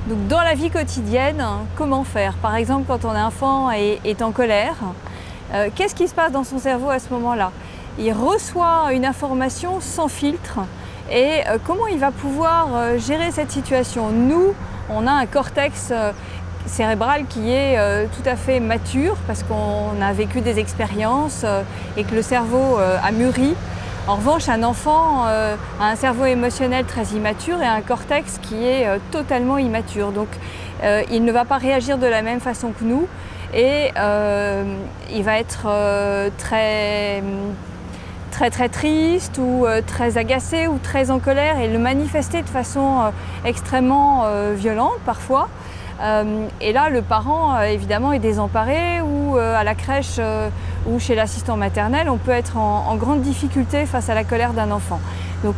Donc dans la vie quotidienne, comment faire? Par exemple, quand ton enfant est en colère, qu'est-ce qui se passe dans son cerveau à ce moment-là? Il reçoit une information sans filtre et comment il va pouvoir gérer cette situation? Nous, on a un cortex cérébral qui est tout à fait mature parce qu'on a vécu des expériences et que le cerveau a mûri. En revanche, un enfant a un cerveau émotionnel très immature et un cortex qui est totalement immature. Donc, il ne va pas réagir de la même façon que nous et il va être très triste ou très agacé ou très en colère et le manifester de façon extrêmement violente parfois. Et là, le parent, évidemment, est désemparé ou à la crèche ou chez l'assistant maternel, on peut être en grande difficulté face à la colère d'un enfant. Donc,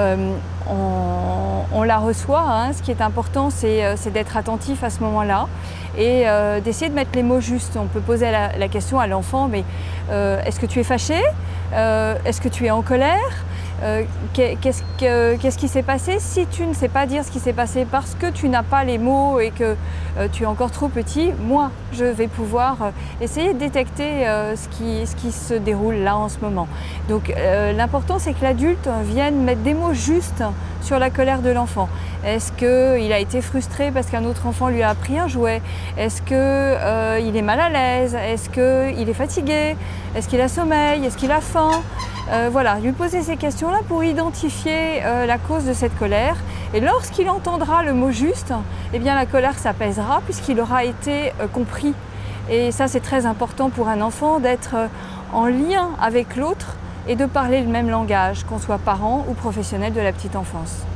on la reçoit. Hein. Ce qui est important, c'est d'être attentif à ce moment-là et d'essayer de mettre les mots justes. On peut poser la question à l'enfant, mais est-ce que tu es fâché? Est-ce que tu es en colère? Qu'est-ce qui s'est passé? Si tu ne sais pas dire ce qui s'est passé parce que tu n'as pas les mots et que tu es encore trop petit, moi, je vais pouvoir essayer de détecter ce qui se déroule là en ce moment. Donc l'important, c'est que l'adulte vienne mettre des mots justes sur la colère de l'enfant. Est-ce qu'il a été frustré parce qu'un autre enfant lui a pris un jouet? Est-ce qu'il est mal à l'aise? Est-ce qu'il est fatigué? Est-ce qu'il a sommeil? Est-ce qu'il a faim? Voilà, lui poser ces questions-là pour identifier la cause de cette colère. Et lorsqu'il entendra le mot juste, eh bien la colère s'apaisera puisqu'il aura été compris. Et ça, c'est très important pour un enfant d'être en lien avec l'autre et de parler le même langage, qu'on soit parent ou professionnel de la petite enfance.